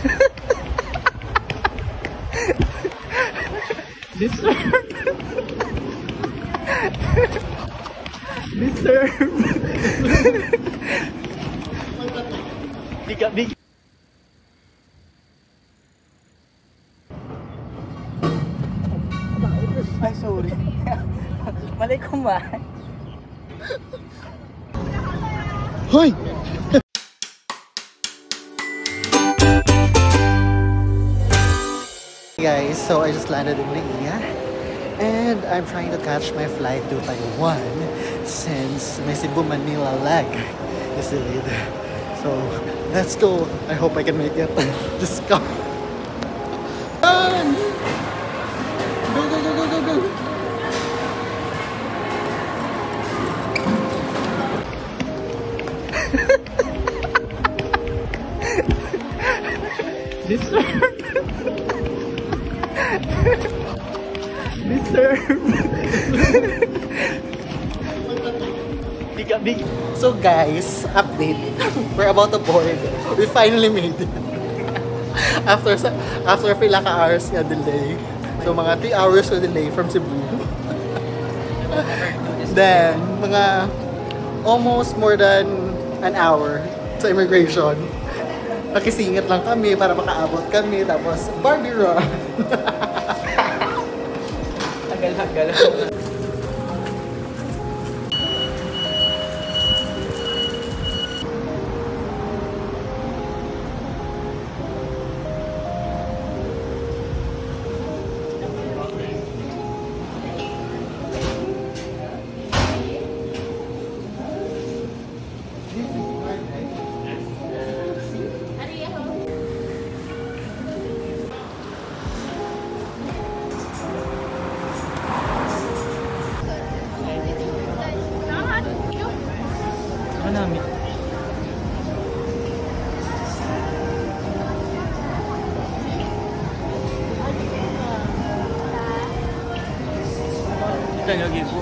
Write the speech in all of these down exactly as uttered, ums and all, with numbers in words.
Deserve. Deserve. Big big. Ay, sorry. Malay kumain. Hoy! Guys, so I just landed in Naiya and I'm trying to catch my flight to Taiwan since my Cebu Manila leg is delayed. So let's go. I hope I can make it. Just go. Run! Go, go, go, go, go, go. Deserve. Deserve. Big big. So guys, update. We're about to board. We finally made it. after after pila ka hours nga delay. So mga three hours na delay from Cebu. Then mga almost more than an hour sa immigration. Nakisingit lang kami para makaabot kami, tapos Barbie run. Tagal-tagal. Namin. 일단 여기 있고.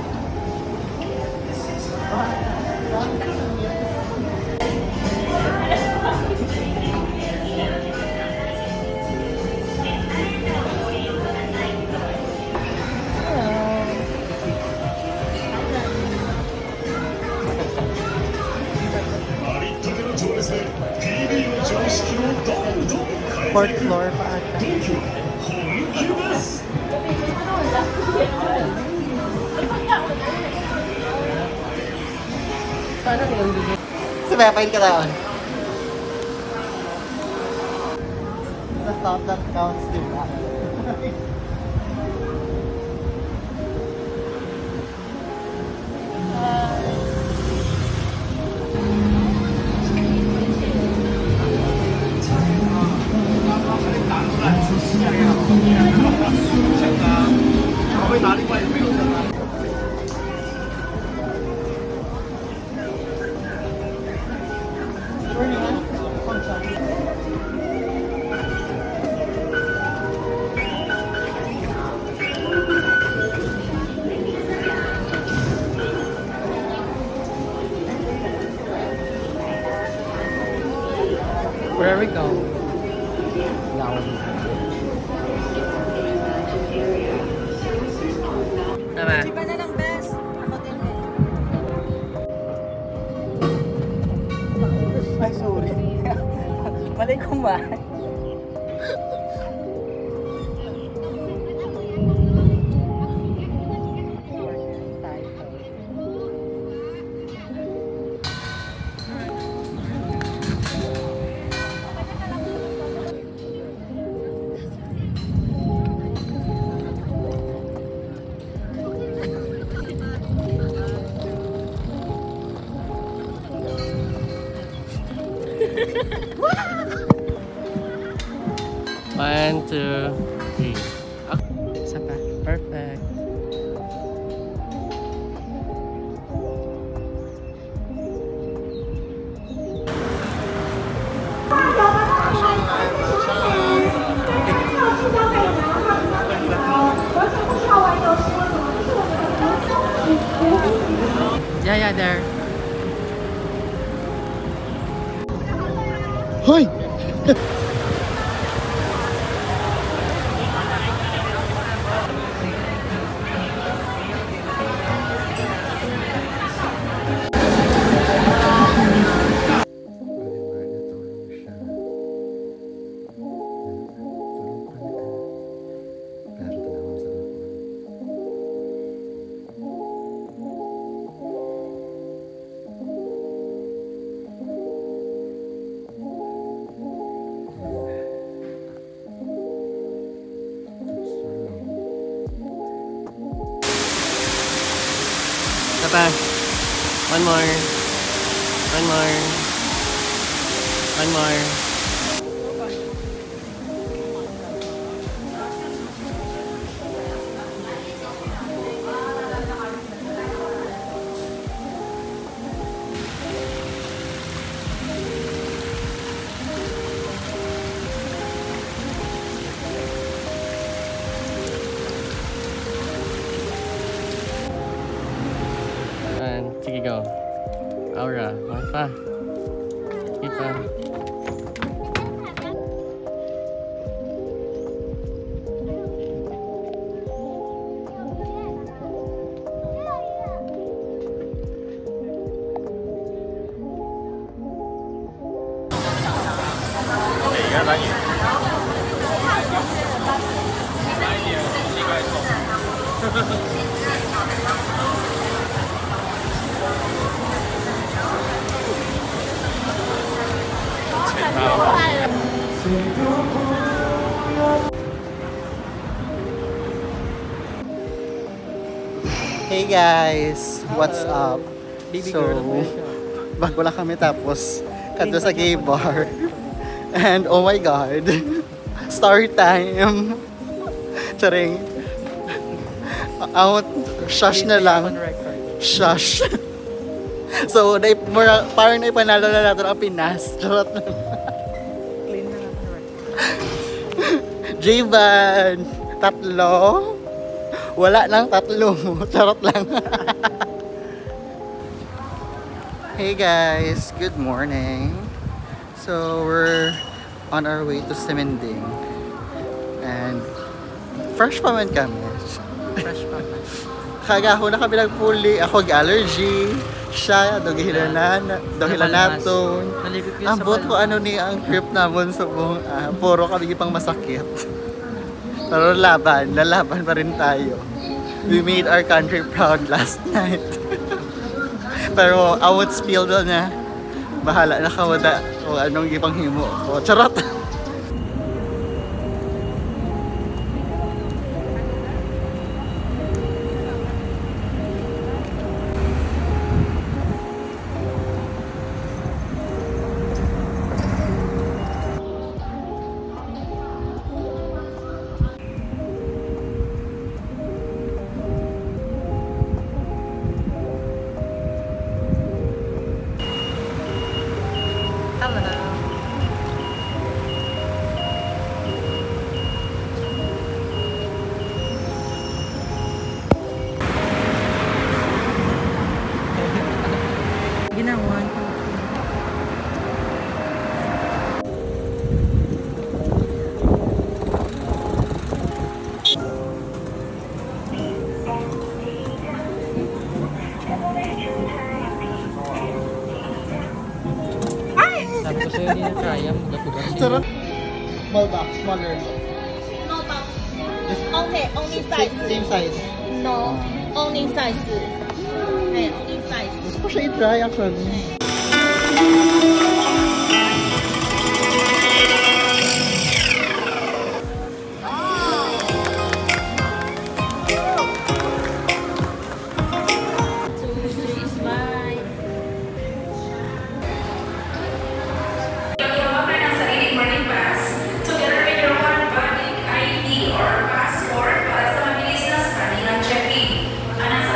Fourth floor pa ata. Sabayapain ka taon. The thought that counts, diba? Where are we going? Now. Tama. Iba na lang, best. Ako din eh. Ay, sorry. Malay kumain. One, two, three. Okay. Isa pa. Perfect. Yeah, yeah, there. Hoy! pa. One more. One more. One more. Sige, go. Aura, one pa. Sige pa. Hey guys, what's up? So, bago lang kami tapos kadto sa gay bar. And oh my god, story time. Charing. Out, shush na lang. Shush. So, na, mura, parang naipanalo na natin ang Pinas. Charot na. Clean na natin record. J-Van, tatlo. Wala nang tatlo. Charot lang. Hey guys, good morning. So, we're on our way to Simending. And, fresh pa man kami. Fresh pa man. Kagaho na kami nagpuli. Ako allergy. Siya, dogihilanan, dohilanaton. Ang buot ko ano ni ang trip namon sa buong, uh, puro kami pang masakit. Pero laban, lalaban pa rin tayo. We made our country proud last night. Pero I would spill doon na bahala na kawada o anong ipanghimo ko. Charot! Ginawan ko. Sabi ko sa'yo, hindi na kaya. Magatugas yun. Charot! Small box, smaller. No box. Just Okay, only same, size. same size. No, only size. Hey, only size. Gusto ko siya i-try actually. Two, three, smile. Mag-offer ng sariling boarding pass together with your one valid I D or passport para sa mabilis na study ng check-in. Ang nasa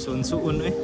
Suun-suun eh.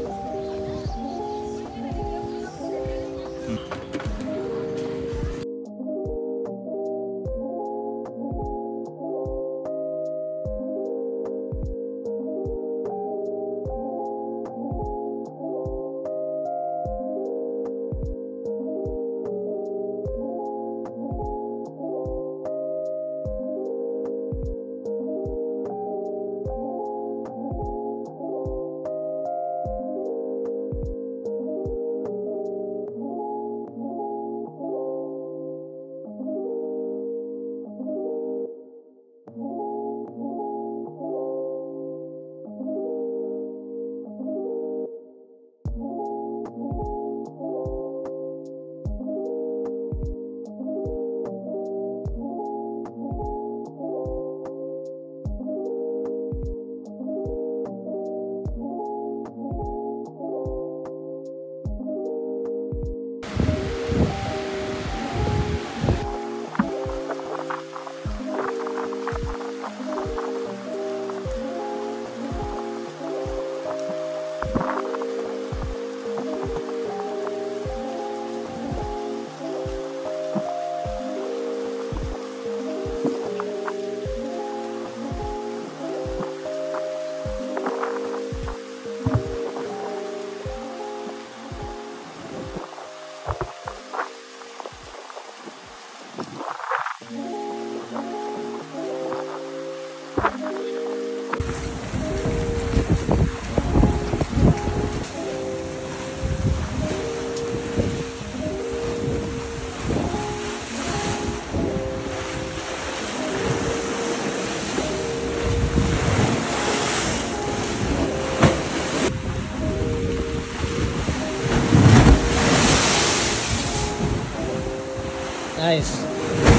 Nice.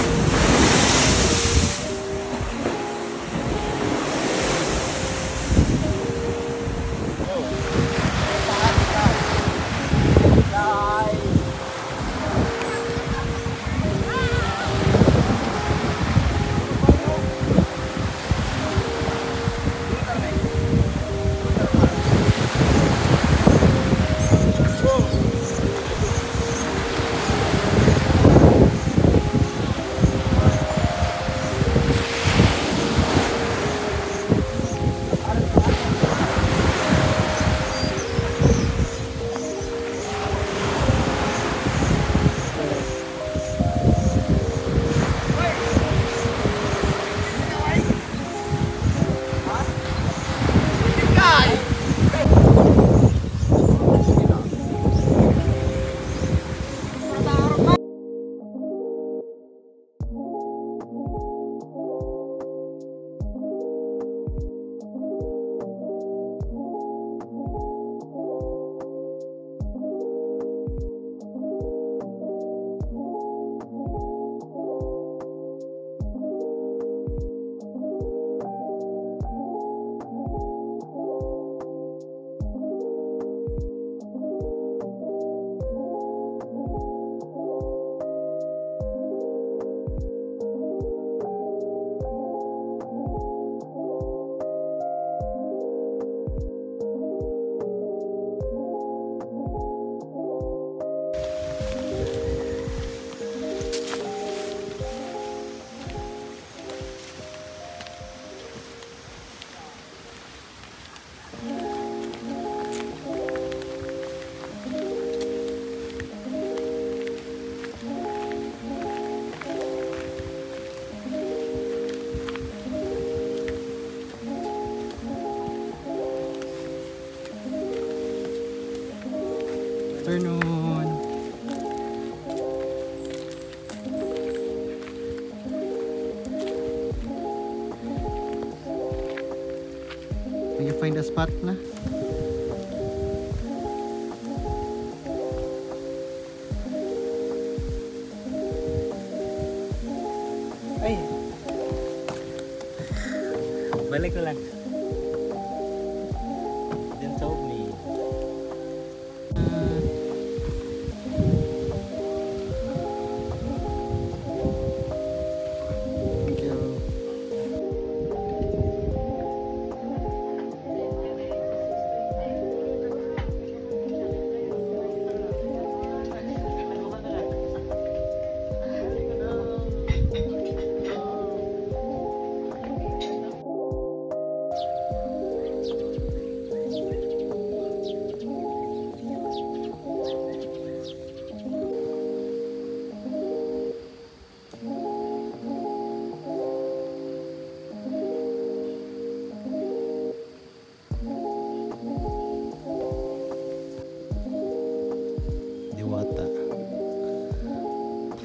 Afternoon. Can you find a spot na? Ay. Balik ko lang. Diyan sa ni. Thank you.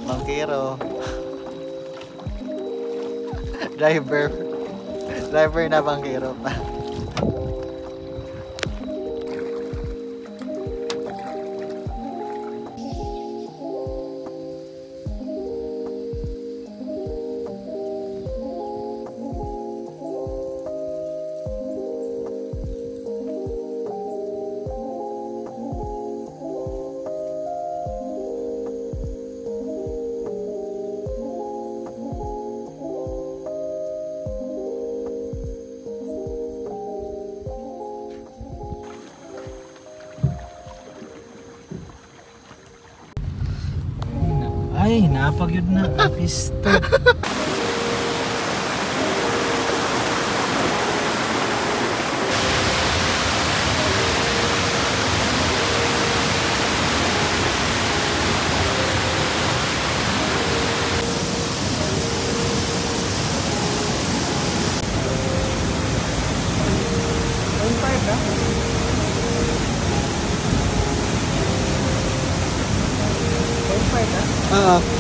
Bangkero. Driver. Driver na bangkero pa. Ay, napagyod na. Pisto. Oo.